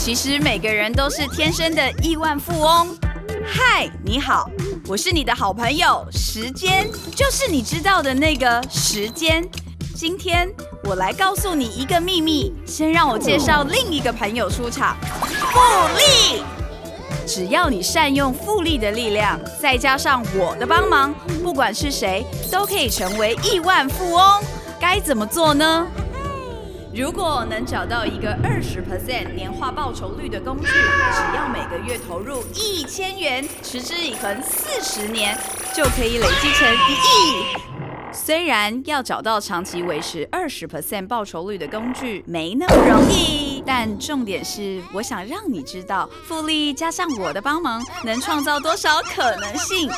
其实每个人都是天生的亿万富翁。嗨，你好，我是你的好朋友时间，就是你知道的那个时间。今天我来告诉你一个秘密，先让我介绍另一个朋友出场。复利，只要你善用复利的力量，再加上我的帮忙，不管是谁都可以成为亿万富翁。该怎么做呢？如果能找到一个20% 年化报酬率的工具，只要每个月投入1000元，持之以恒40年，就可以累积成1亿。虽然要找到长期维持20% 报酬率的工具没那么容易，但重点是，我想让你知道，复利加上我的帮忙，能创造多少可能性。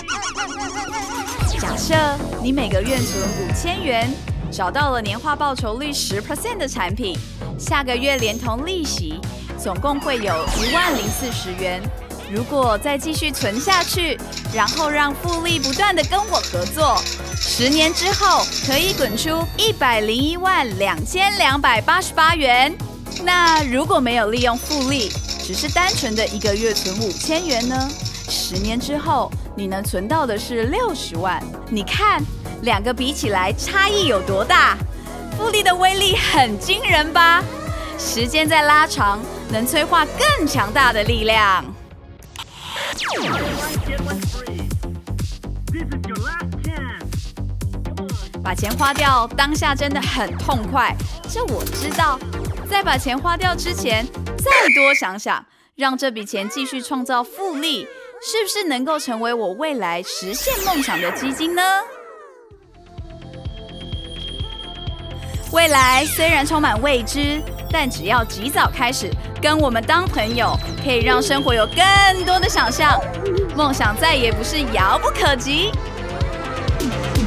假设你每个月存5000元。找到了年化报酬率10% 的产品，下个月连同利息，总共会有10040元。如果再继续存下去，然后让复利不断的跟我合作，10年之后可以滚出1012288元。那如果没有利用复利，只是单纯的一个月存5000元呢？10年之后，你能存到的是60万。你看。两个比起来差异有多大？复利的威力很惊人吧？时间在拉长，能催化更强大的力量。把钱花掉，当下真的很痛快，这我知道。在把钱花掉之前，再多想想，让这笔钱继续创造复利，是不是能够成为我未来实现梦想的基金呢？未来虽然充满未知，但只要及早开始跟我们当朋友，可以让生活有更多的想象，梦想再也不是遥不可及。